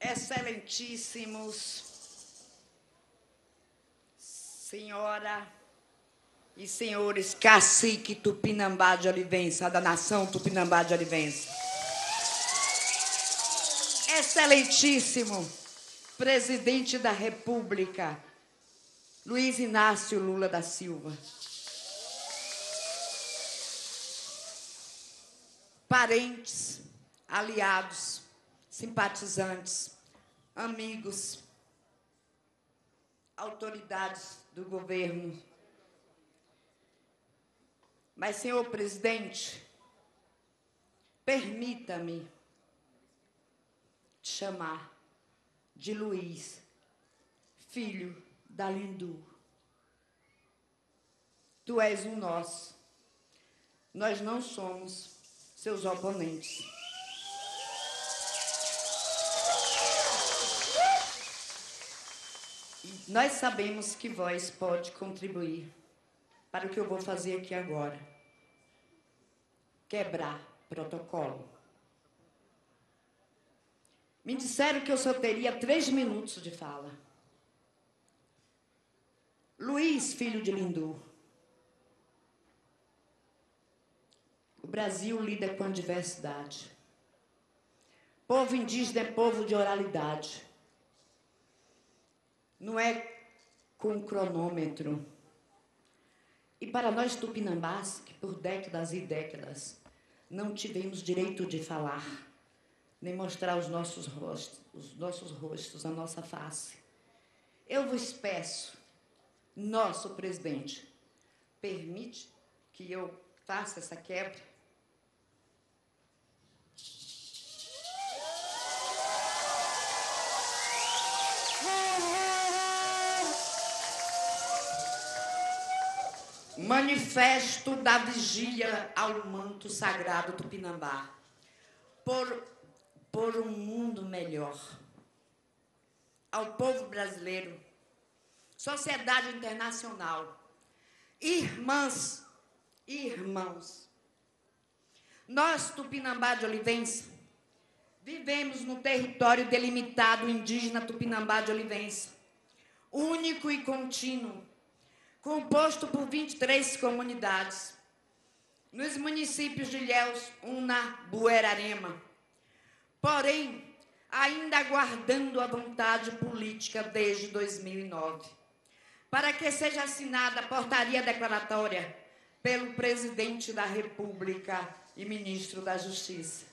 Excelentíssimos, senhora e senhores cacique Tupinambá de Olivença, da nação Tupinambá de Olivença. Excelentíssimo presidente da República, Luiz Inácio Lula da Silva. Parentes, aliados, simpatizantes, amigos, autoridades do governo. Mas, senhor presidente, permita-me te chamar de Luiz, filho da Lindu. Tu és um nosso. Nós não somos seus oponentes. E nós sabemos que vós pode contribuir para o que eu vou fazer aqui agora. Quebrar protocolo. Me disseram que eu só teria 3 minutos de fala. Luiz, filho de Lindu. O Brasil lida com a diversidade. Povo indígena é povo de oralidade. Não é com cronômetro. E para nós tupinambás, que por décadas e décadas não tivemos direito de falar, nem mostrar os nossos rostos, a nossa face, eu vos peço, nosso presidente, permite que eu faça essa quebra? Manifesto da vigília ao manto sagrado Tupinambá, por um mundo melhor, ao povo brasileiro, sociedade internacional, irmãs e irmãos. Nós, Tupinambá de Olivença, vivemos no território delimitado indígena Tupinambá de Olivença, único e contínuo, composto por 23 comunidades, nos municípios de Ilhéus, Una, Buerarema. Porém, ainda aguardando a vontade política desde 2009, para que seja assinada a portaria declaratória pelo presidente da República e ministro da Justiça.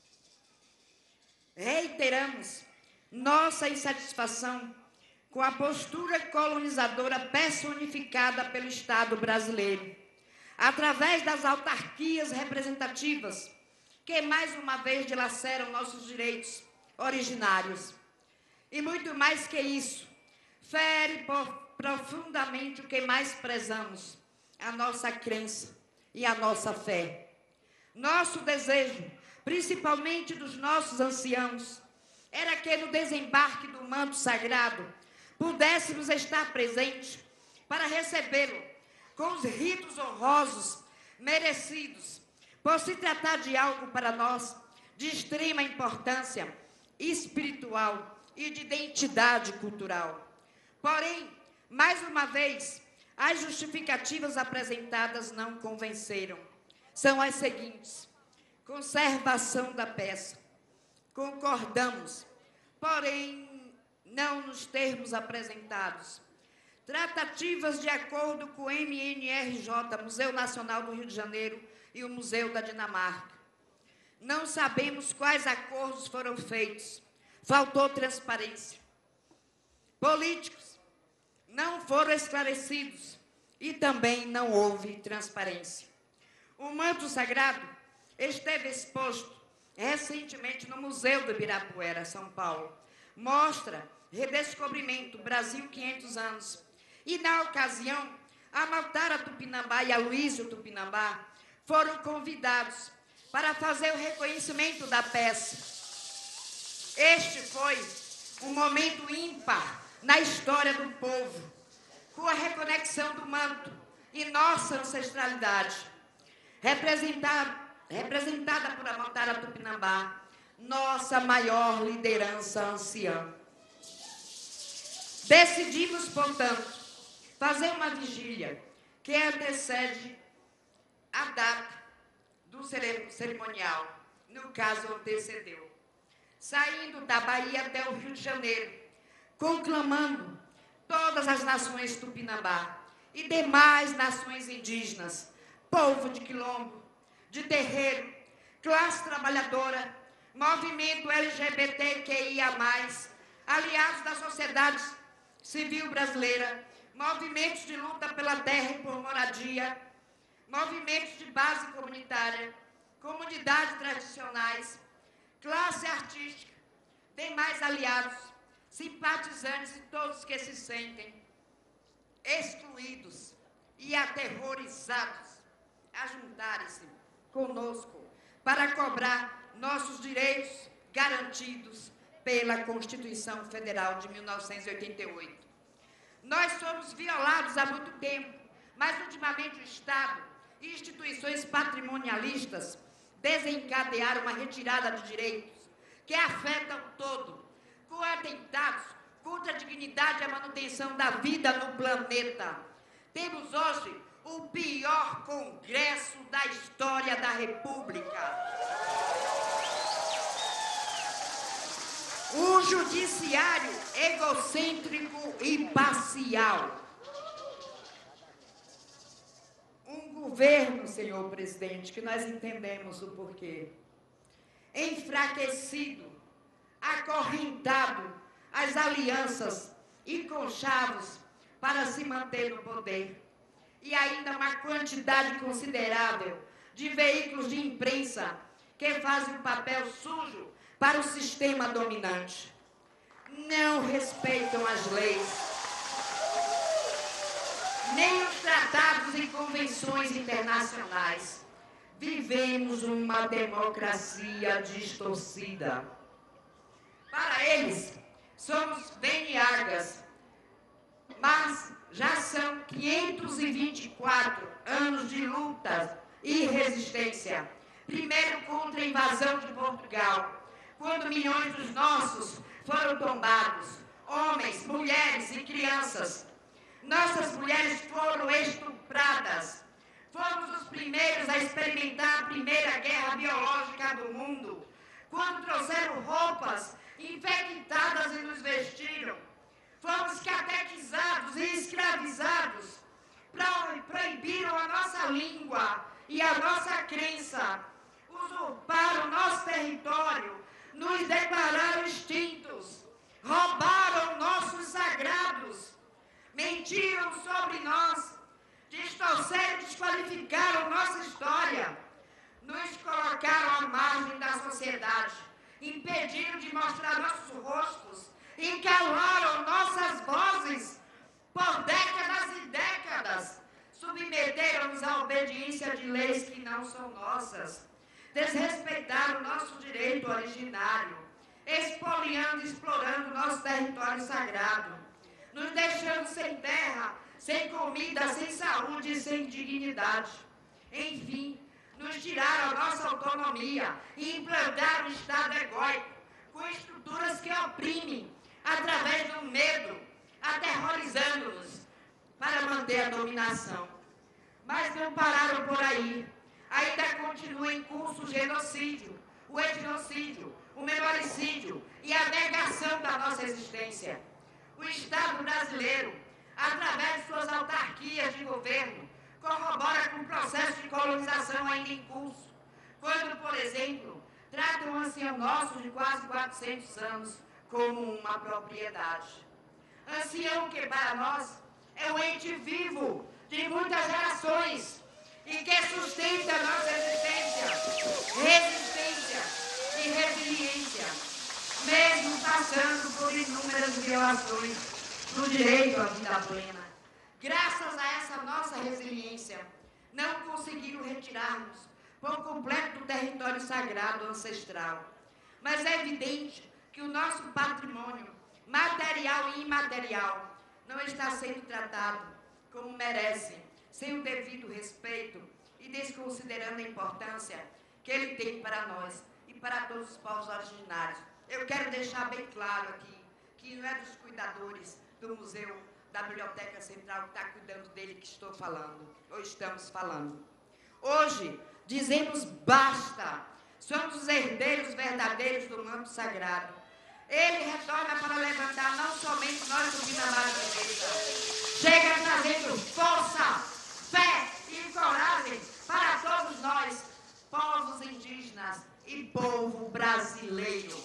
Reiteramos nossa insatisfação com a postura colonizadora personificada pelo Estado brasileiro, através das autarquias representativas, que mais uma vez dilaceram nossos direitos originários. E muito mais que isso, fere profundamente o que mais prezamos, a nossa crença e a nossa fé. Nosso desejo, principalmente dos nossos anciãos, era que no desembarque do manto sagrado pudéssemos estar presentes para recebê-lo com os ritos honrosos merecidos, por se tratar de algo para nós de extrema importância espiritual e de identidade cultural. Porém, mais uma vez, as justificativas apresentadas não convenceram. São as seguintes: conservação da peça. Concordamos, porém, não nos termos apresentados. Tratativas de acordo com o MNRJ, Museu Nacional do Rio de Janeiro, e o Museu da Dinamarca. Não sabemos quais acordos foram feitos. Faltou transparência. Políticos não foram esclarecidos e também não houve transparência. O manto sagrado esteve exposto recentemente no Museu do Ibirapuera, São Paulo. Mostra Redescobrimento, Brasil 500 anos. E, na ocasião, a Maltara Tupinambá e a Luísio Tupinambá foram convidados para fazer o reconhecimento da peça. Este foi um momento ímpar na história do povo, com a reconexão do manto e nossa ancestralidade, representada por a Maltara Tupinambá, nossa maior liderança anciã. Decidimos, portanto, fazer uma vigília que antecede a data do cerimonial, no caso antecedeu, saindo da Bahia até o Rio de Janeiro, conclamando todas as nações tupinambá e demais nações indígenas, povo de quilombo, de terreiro, classe trabalhadora, movimento LGBTQIA+, aliados da sociedade civil brasileira, movimentos de luta pela terra e por moradia, movimentos de base comunitária, comunidades tradicionais, classe artística, demais aliados, simpatizantes e todos que se sentem excluídos e aterrorizados a juntarem-se conosco para cobrar nossos direitos garantidos pela Constituição Federal de 1988. Nós somos violados há muito tempo, mas ultimamente o Estado e instituições patrimonialistas desencadearam uma retirada de direitos que afetam todo, com atentados contra a dignidade e a manutenção da vida no planeta. Temos hoje o pior Congresso da história da República. O judiciário egocêntrico e parcial. Um governo, senhor presidente, que nós entendemos o porquê, enfraquecido, acorrentado às alianças e conchavos para se manter no poder. E ainda uma quantidade considerável de veículos de imprensa que fazem um papel sujo para o sistema dominante. Não respeitam as leis, nem os tratados e convenções internacionais. Vivemos uma democracia distorcida. Para eles, somos bem-agas, mas já são 524 anos de luta e resistência. Primeiro contra a invasão de Portugal, quando milhões dos nossos foram tombados, homens, mulheres e crianças. Nossas mulheres foram estupradas. Fomos os primeiros a experimentar a primeira guerra biológica do mundo, quando trouxeram roupas infectadas e nos vestiram. Fomos catequizados e escravizados, proibiram a nossa língua e a nossa crença, usurparam nosso território, nos declararam extintos, roubaram nossos sagrados, mentiram sobre nós, distorceram e desqualificaram nossa história, nos colocaram à margem da sociedade, impediram de mostrar nossos rostos e calaram nossas vozes por décadas e décadas, submeteram-nos à obediência de leis que não são nossas, desrespeitaram o nosso direito originário, expoliando e explorando nosso território sagrado, nos deixando sem terra, sem comida, sem saúde e sem dignidade. Enfim, nos tiraram a nossa autonomia e implantaram um Estado egóico, com estruturas que oprimem, através do medo, aterrorizando-nos, para manter a dominação. Mas não pararam por aí. Ainda continua em curso o genocídio, o etnocídio, o memoricídio e a negação da nossa existência. O Estado brasileiro, através de suas autarquias de governo, corrobora com o processo de colonização ainda em curso, quando, por exemplo, trata um ancião nosso de quase 400 anos como uma propriedade. Ancião que, para nós, é um ente vivo de muitas gerações e que sustenta a nossa resistência e resiliência, mesmo passando por inúmeras violações do direito à vida plena. Graças a essa nossa resiliência, não conseguiram retirar-nos por completo do território sagrado ancestral. Mas é evidente que o nosso patrimônio, material e imaterial, não está sendo tratado como merece, sem o devido respeito e desconsiderando a importância que ele tem para nós e para todos os povos originários. Eu quero deixar bem claro aqui que não é dos cuidadores do Museu da Biblioteca Central que está cuidando dele que estou falando, ou estamos falando. Hoje, dizemos basta. Somos os herdeiros verdadeiros do manto sagrado. Ele retorna para levantar não somente nós do Tupinambá da Direita. Chega trazendo força, fé e coragem para todos nós, povos indígenas e povo brasileiro.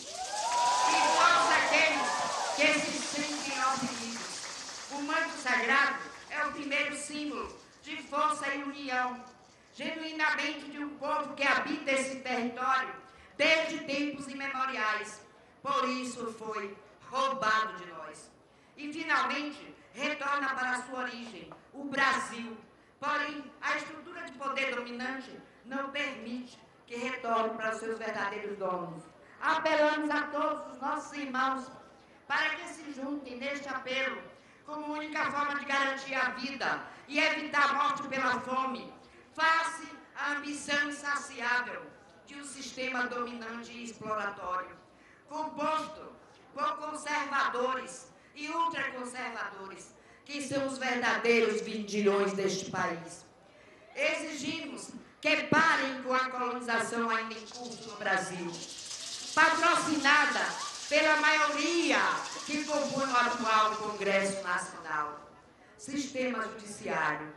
E todos aqueles que se sentem oprimidos. O manto sagrado é o primeiro símbolo de força e união, genuinamente de um povo que habita esse território desde tempos imemoriais. Por isso foi roubado de nós. E, finalmente, retorna para a sua origem, o Brasil. Porém, a estrutura de poder dominante não permite que retorne para os seus verdadeiros donos. Apelamos a todos os nossos irmãos para que se juntem neste apelo como única forma de garantir a vida e evitar a morte pela fome, face à ambição insaciável de um sistema dominante e exploratório, composto por conservadores e ultraconservadores, que são os verdadeiros vindilhões deste país. Exigimos que parem com a colonização ainda em curso no Brasil, patrocinada pela maioria que compõe o atual Congresso Nacional. Sistema judiciário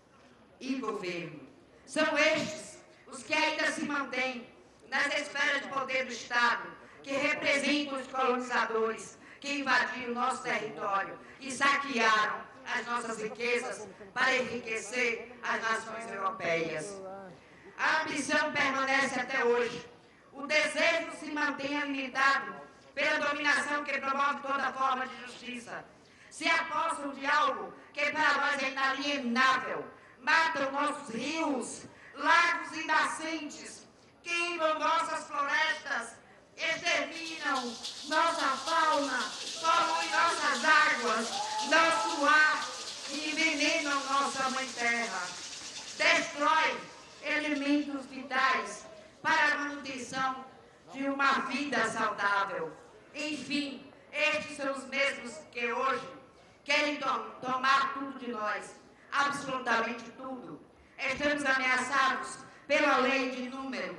e governo são estes os que ainda se mantêm nas esferas de poder do Estado, que representam os colonizadores que invadiram nosso território e saquearam as nossas riquezas para enriquecer as nações europeias. A ambição permanece até hoje. O desejo se mantém alimentado pela dominação que promove toda forma de justiça. Se apossam de algo que para nós é inalienável. Matam nossos rios, lagos e nascentes, queimam nossas florestas, exterminam nossa fauna, poluem nossas águas, nosso ar e envenenam nossa mãe terra. Destrói elementos vitais para a manutenção de uma vida saudável. Enfim, estes são os mesmos que hoje querem tomar tudo de nós, absolutamente tudo. Estamos ameaçados pela lei de número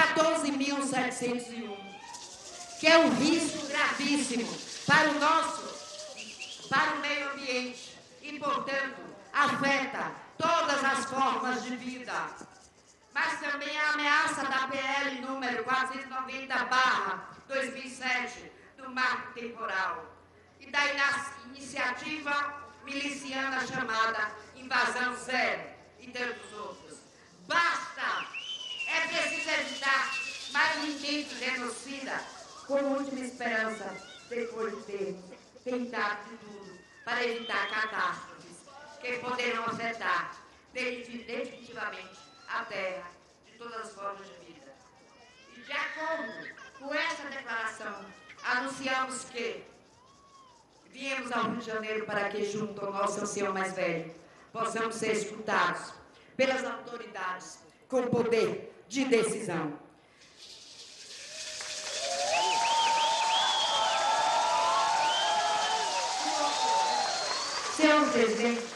14.701, que é um risco gravíssimo para o meio ambiente e, portanto, afeta todas as formas de vida. Mas também a ameaça da PL número 490/2007, do marco temporal, e da iniciativa miliciana chamada Invasão Zero, e tantos outros. Basta! É preciso evitar mais um intento genocida, como última esperança, depois de termos tentado de tudo para evitar catástrofes que poderão afetar definitivamente a terra de todas as formas de vida. E, de acordo com essa declaração, anunciamos que viemos ao Rio de Janeiro para que, junto ao nosso ancião mais velho, possamos ser escutados pelas autoridades com poder de decisão. Senhor presidente,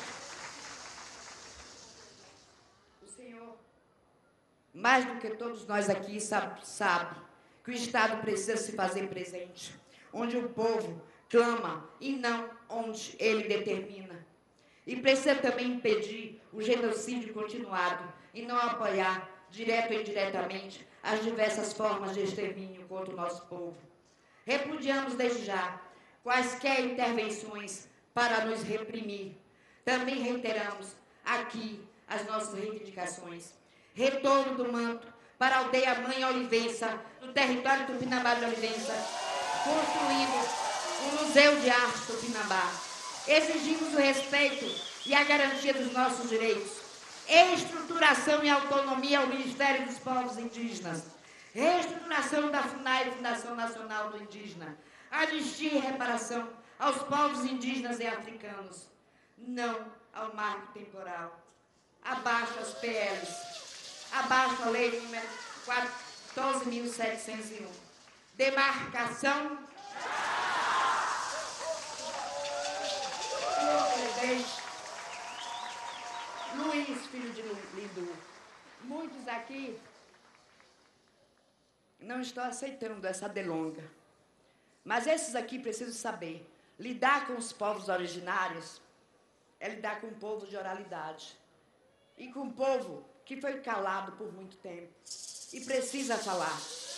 o senhor, mais do que todos nós aqui, sabe que o Estado precisa se fazer presente, onde o povo clama e não onde ele determina. E precisa também impedir o genocídio continuado e não apoiar, direto ou indiretamente, as diversas formas de extermínio contra o nosso povo. Repudiamos desde já quaisquer intervenções para nos reprimir. Também reiteramos aqui as nossas reivindicações. Retorno do manto para a aldeia-mãe Olivença, no território do Tupinambá de Olivença, construímos o Museu de Arte Tupinambá. Exigimos o respeito e a garantia dos nossos direitos. Estruturação e autonomia ao Ministério dos Povos Indígenas. Reestruturação da FUNAI, Fundação Nacional do Indígena. Anistia e reparação aos povos indígenas e africanos. Não ao marco temporal. Abaixo as PLs. Abaixo a lei número 12.701. Demarcação. Luiz, filho de Lindu. Muitos aqui não estão aceitando essa delonga. Mas esses aqui precisam saber. Lidar com os povos originários é lidar com um povo de oralidade. E com um povo que foi calado por muito tempo. E precisa falar.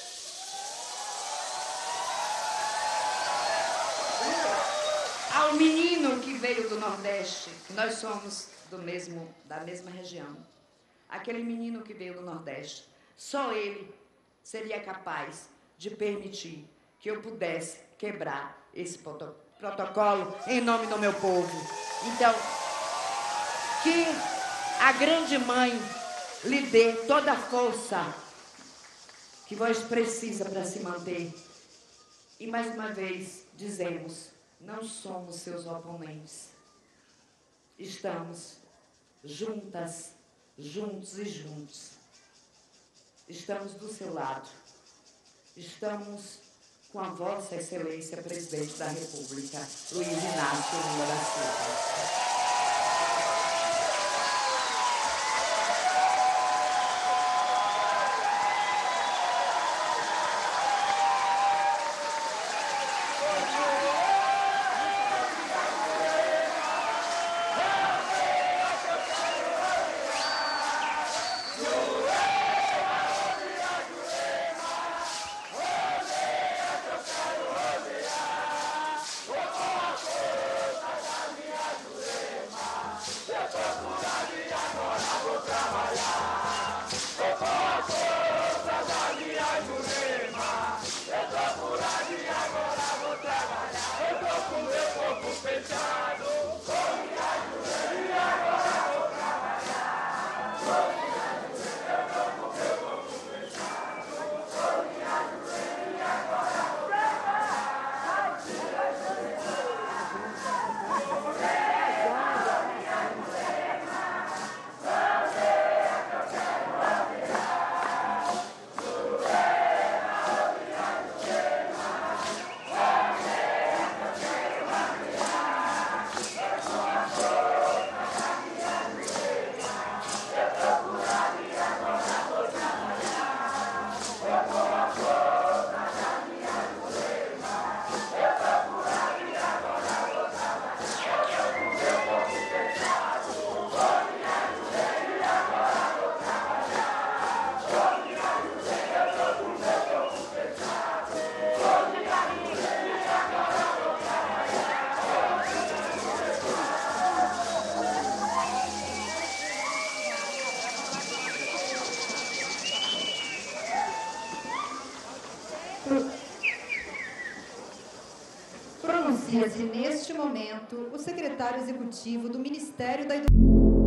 Ao menino que veio do Nordeste, nós somos da mesma região. Aquele menino que veio do Nordeste, só ele seria capaz de permitir que eu pudesse quebrar esse protocolo em nome do meu povo. Então, que a grande mãe lhe dê toda a força que vós precisa para se manter. E mais uma vez dizemos, não somos seus oponentes. Estamos juntas, juntos e juntos. Estamos do seu lado. Estamos com a Vossa Excelência Presidente da República, Luiz Inácio Lula da Silva. Pronuncia-se neste momento o secretário executivo do Ministério da Educação.